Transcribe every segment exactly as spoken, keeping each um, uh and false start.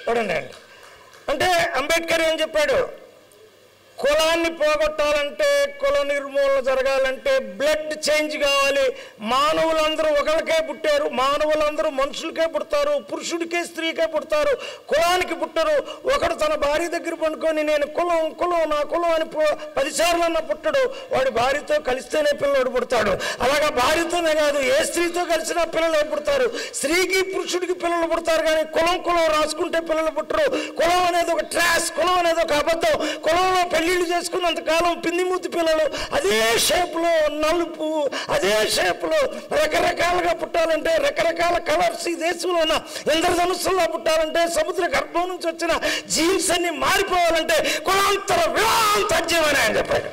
చూడండి. అంటే అంబేద్కర్ ఏం చెప్పాడు? కులాన్ని పోగొట్టాలంటే, కుల నిర్మూలన జరగాలంటే బ్లడ్ చేంజ్ కావాలి. మానవులందరూ ఒకరికే పుట్టారు, మానవులందరూ మనుషులకే పుడతారు, పురుషుడికే స్త్రీకే పుడతారు, కులానికి పుట్టరు. ఒకడు తన భార్య దగ్గర పండుకొని నేను కులం కులం నా కులం అని పదిసార్లు అన్న పుట్టడు. వాడి భార్యతో కలిస్తేనే పిల్లడు పుడతాడు. అలాగా భార్యతోనే కాదు, ఏ స్త్రీతో కలిసినా పిల్లలు పుడతారు. స్త్రీకి పురుషుడికి పిల్లలు పుడతారు, కానీ కులం కులం రాసుకుంటే పిల్లలు పుట్టరు. కులం అనేది ఒక ట్రాష్, కులం అనేది ఒక అబద్ధం. కులంలో పెళ్లిళ్ళు చేసుకున్నంతకాలం పిండి మూతి పిల్లలు అదే షేప్లో, నలుపు అదే షేప్లో రకరకాలుగా పుట్టాలంటే, రకరకాల కలర్స్ ఈ దేశంలో ఉన్న ఇంద్రధనుస్సుల్లో పుట్టాలంటే, సముద్ర గర్భం నుంచి వచ్చిన జీన్స్ అన్ని మారిపోవాలంటే కులాంతర వివాహం తథ్యమని ఆయన చెప్పాడు.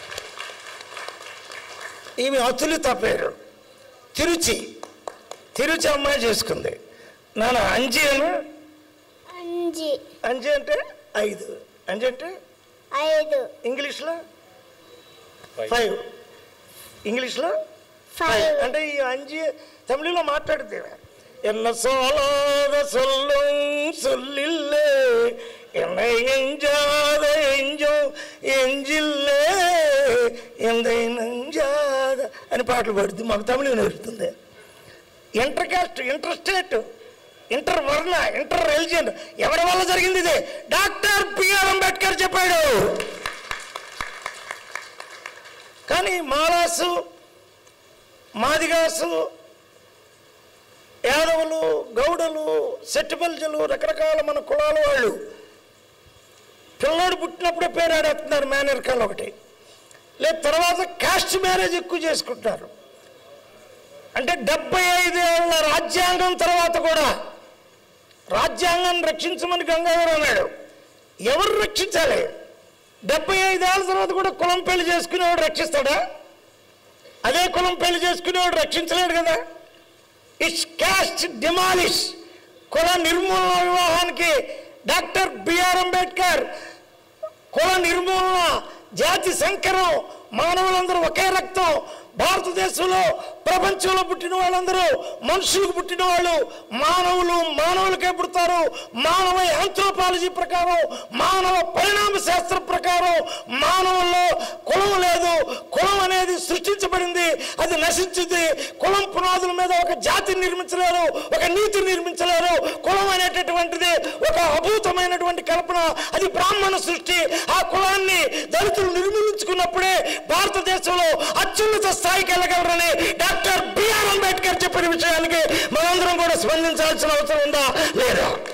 ఈమె అతులిత పేరు తిరుచి. తిరుచి అమ్మాయి చేసుకుంది. నాన్న అంజి అని. అంజి అంజి అంటే ఐదు. అంజి అంటే ఐదు. ఇంగ్లీష్లో ఫైవ్. ఇంగ్లీష్లో ఫైవ్. అంటే ఈ అంజి తమిళలో మాట్లాడితే ఎన్న సోలాద సొల్லும் சொல்லில்லே என்னை எஞ்சாத எஞ்சம் ఎంజిల్లే ఎందై నంజాద అని పాటలు పాడుతుంది. మాకు తమిళ నేర్పుతుంది. Inter caste, inter state, inter వర్ణ, ఇంటర్ రిలిజియన్ ఎవరి వల్ల జరిగింది? ఇదే డాక్టర్ బిఆర్ అంబేద్కర్ చెప్పాడు. కానీ మాలాసు, మాదిగాసు, యాదవులు, గౌడలు, సెట్టిబల్జలు, రకరకాల మన కులాల వాళ్ళు పిల్లోడు పుట్టినప్పుడే పేరు ఆడేస్తున్నారు మేనరికాలు ఒకటి. లేదు తర్వాత కాస్ట్ మ్యారేజ్ ఎక్కువ చేసుకుంటున్నారు. అంటే డెబ్బై ఐదు ఏళ్ళ రాజ్యాంగం తర్వాత కూడా రాజ్యాంగాన్ని రక్షించమని గంగాధర్ అన్నాడు. ఎవరు రక్షించాలి? డెబ్బై ఐదేళ్ల తర్వాత కూడా కులం పెళ్లి చేసుకునేవాడు రక్షిస్తాడా? అదే కులం పెళ్లి చేసుకునేవాడు రక్షించలేడు కదా. It's caste demolish. కుల నిర్మూలన వివాహానికి డాక్టర్ బిఆర్ అంబేద్కర్ కుల నిర్మూలన, జాతి సంకరం, మానవులందరూ ఒకే రక్తం, భారతదేశంలో ప్రపంచంలో పుట్టిన వాళ్ళందరూ మనుషులకు పుట్టిన వాళ్ళు, మానవులు మానవులకే పుడతారు. మానవ యాంథ్రోపాలజీ ప్రకారం, మానవ పరిణామ శాస్త్ర ప్రకారం మానవుల్లో కులం లేదు. కులం అనేది సృష్టించబడింది, అది నశించింది. కులం పునాదుల మీద ఒక జాతిని నిర్మించలేరు, ఒక నీతిని నిర్మించలేరు. కులం అనేటటువంటిది ఒక అభూతమైనటువంటి కల్పన, అది బ్రాహ్మణ సృష్టి. ఆ కులాన్ని దళితులు నిర్మూలించుకున్నప్పుడే భారతదేశంలో అత్యున్నత స్థాయికి వెళ్ళగలరని డాక్టర్ బిఆర్ అంబేద్కర్ చెప్పిన విషయానికి మనందరం కూడా స్పందించాల్సిన అవసరం ఉందా లేదా?